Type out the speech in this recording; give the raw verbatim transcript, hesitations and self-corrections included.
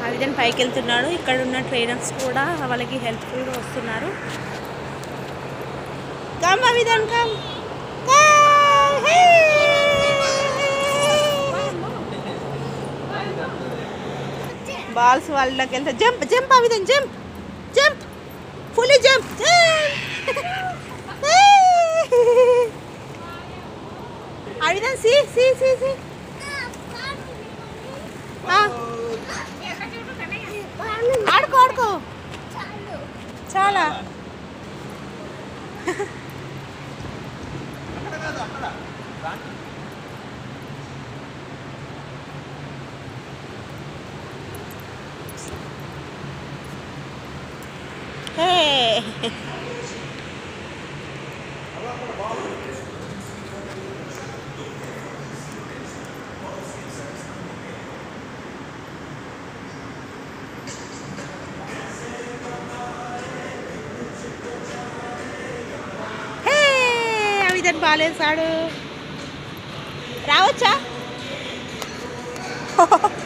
అవిధన్ పైకి వెళ్తున్నాడు. ఇక్కడ ఉన్న ట్రైనర్స్ కూడా వాళ్ళకి హెల్ప్ఫుల్గా వస్తున్నారు. కమ్ అవిధన్ కమ్ బాల్స్ వాళ్ళకి వెళ్తా. జంప్ జంప్ అవిధన్ జంప్ జంప్ ఫుల్లీ జంప్ అవిధన్ సి సి సి సి ఆడుకో ఆడుకో చాలా హే అవిధన్ బాలేసాడు. రావచ్చా?